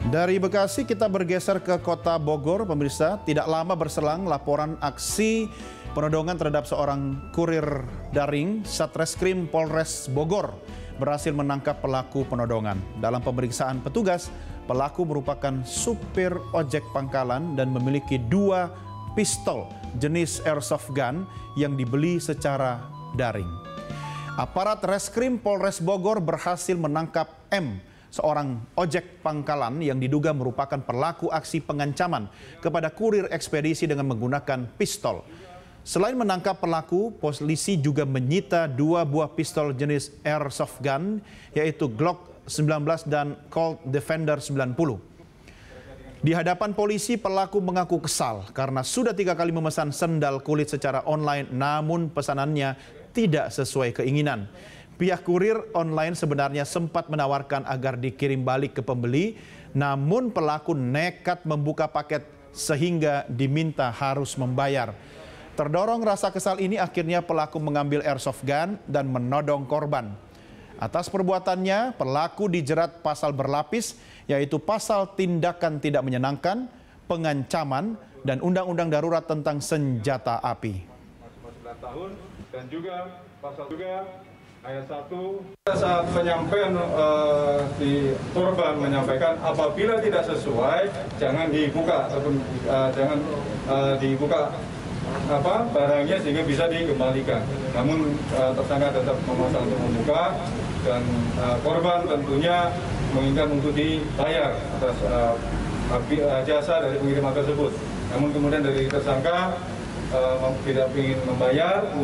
Dari Bekasi kita bergeser ke kota Bogor, pemirsa. Tidak lama berselang laporan aksi penodongan terhadap seorang kurir daring, Satreskrim Polres Bogor berhasil menangkap pelaku penodongan. Dalam pemeriksaan petugas, pelaku merupakan supir ojek pangkalan dan memiliki 2 pistol jenis airsoft gun yang dibeli secara daring. Aparat Reskrim Polres Bogor berhasil menangkap M, seorang ojek pangkalan yang diduga merupakan pelaku aksi pengancaman kepada kurir ekspedisi dengan menggunakan pistol. Selain menangkap pelaku, polisi juga menyita 2 buah pistol jenis airsoft gun, yaitu Glock 19 dan Colt Defender 90. Di hadapan polisi, pelaku mengaku kesal karena sudah 3 kali memesan sendal kulit secara online, namun pesanannya tidak sesuai keinginan. Pihak kurir online sebenarnya sempat menawarkan agar dikirim balik ke pembeli, namun pelaku nekat membuka paket sehingga diminta harus membayar. Terdorong rasa kesal ini, akhirnya pelaku mengambil airsoft gun dan menodong korban. Atas perbuatannya, pelaku dijerat pasal berlapis, yaitu pasal tindakan tidak menyenangkan, pengancaman, dan undang-undang darurat tentang senjata api. Dan juga pasal ayat 1 saat penyampaian di korban menyampaikan apabila tidak sesuai jangan dibuka ataupun jangan dibuka barangnya sehingga bisa dikembalikan. Namun tersangka tetap memaksa untuk membuka dan korban tentunya menginginkan untuk dibayar atas jasa dari pengiriman tersebut. Namun kemudian dari tersangka tidak ingin membayar.